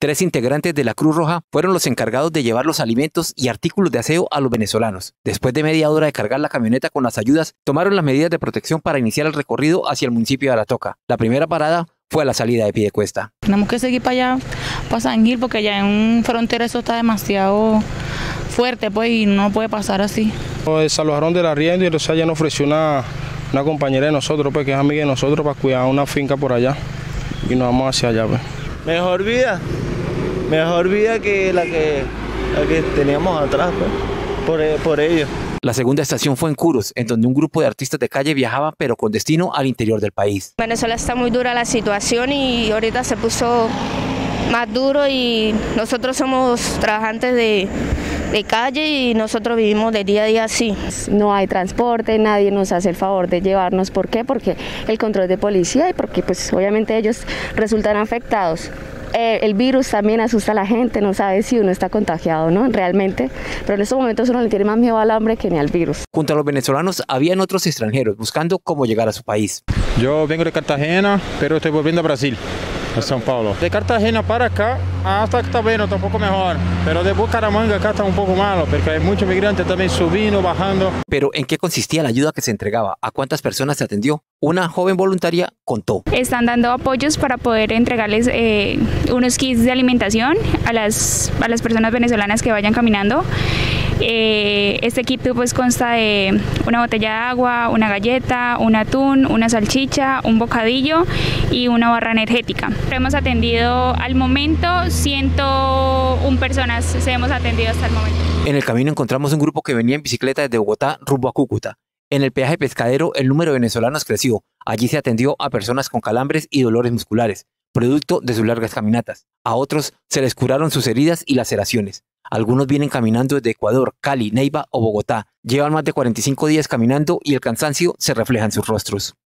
3 integrantes de la Cruz Roja fueron los encargados de llevar los alimentos y artículos de aseo a los venezolanos. Después de media hora de cargar la camioneta con las ayudas, tomaron las medidas de protección para iniciar el recorrido hacia el municipio de Aratoca. La primera parada fue a la salida de Piedecuesta. Tenemos que seguir para allá, para San Gil, porque ya en frontera eso está demasiado fuerte, pues, y no puede pasar así. Nos desalojaron del arriendo y entonces ella nos ofreció una compañera de nosotros, pues, que es amiga de nosotros, para cuidar una finca por allá y nos vamos hacia allá, pues. Mejor vida que la que teníamos atrás, pues, por ellos. La segunda estación fue en Curos, en donde un grupo de artistas de calle viajaba, pero con destino al interior del país. Venezuela está muy dura la situación y ahorita se puso más duro y nosotros somos trabajantes de calle y nosotros vivimos de día a día así. No hay transporte, nadie nos hace el favor de llevarnos. ¿Por qué? Porque el control de policía y porque pues obviamente ellos resultan afectados. El virus también asusta a la gente, no sabe si uno está contagiado o no realmente, pero en estos momentos uno le tiene más miedo al hambre que ni al virus. Junto a los venezolanos habían otros extranjeros buscando cómo llegar a su país. Yo vengo de Cartagena, pero estoy volviendo a Brasil, a São Paulo. De Cartagena para acá, hasta que está bueno, está un poco mejor, pero de Bucaramanga acá está un poco malo, porque hay muchos migrantes también subiendo, bajando. Pero ¿en qué consistía la ayuda que se entregaba? ¿A cuántas personas se atendió? Una joven voluntaria contó. Están dando apoyos para poder entregarles unos kits de alimentación a las personas venezolanas que vayan caminando. Este kit pues consta de una botella de agua, una galleta, un atún, una salchicha, un bocadillo y una barra energética. Hemos atendido al momento 101 personas, se hemos atendido hasta el momento. En el camino encontramos un grupo que venía en bicicleta desde Bogotá rumbo a Cúcuta. En el peaje Pescadero el número de venezolanos creció. Allí se atendió a personas con calambres y dolores musculares, producto de sus largas caminatas. A otros se les curaron sus heridas y laceraciones. Algunos vienen caminando desde Ecuador, Cali, Neiva o Bogotá. Llevan más de 45 días caminando y el cansancio se refleja en sus rostros.